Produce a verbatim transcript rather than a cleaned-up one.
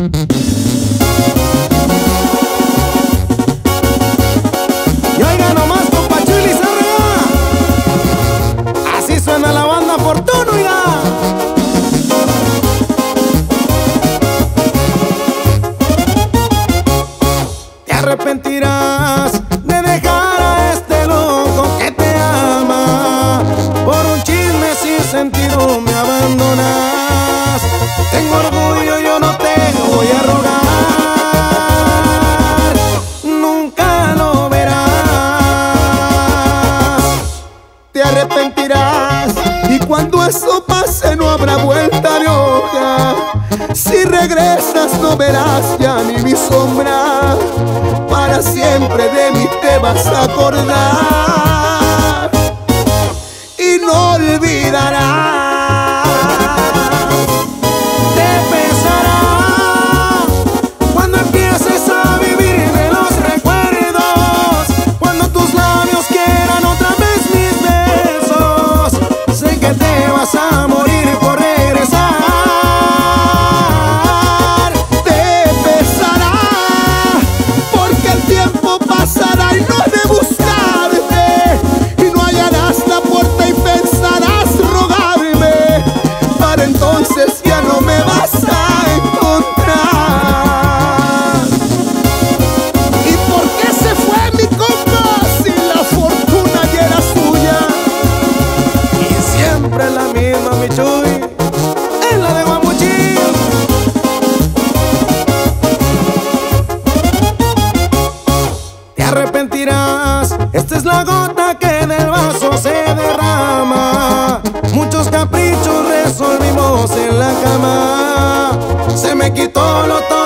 Y oiga nomás, compa Chuy Lizárraga, así suena la banda Fortuno ya. Te arrepentirás de dejar a este loco que te ama. Por un chisme sin sentido me abandonas. Tengo orgullo, yo no te voy a rogar. Nunca lo verás. Te arrepentirás y cuando eso pase no habrá vuelta de hoja. Si regresas no verás ya ni mi sombra. Para siempre de mí te vas a acordar y no olvidarás. Te pesará cuando empieces a vivir de los recuerdos, cuando tus labios quieran otra vez mis besos. Sé que te vas a morir por regresar. Te pesará porque el tiempo pasará y no he de buscarte, y no hallarás la puerta y pensarás rogarme. Para entonces ya no me vas a encontrar. ¿Y por qué se fue mi compa si la fortuna ya era suya? Y siempre la misma, mi Chuy, es la de Guamuchil. Te arrepentirás, esta es la gota que del vaso se derrama. Muchos caprichos resolvimos en la cama. Se me quitó lo todo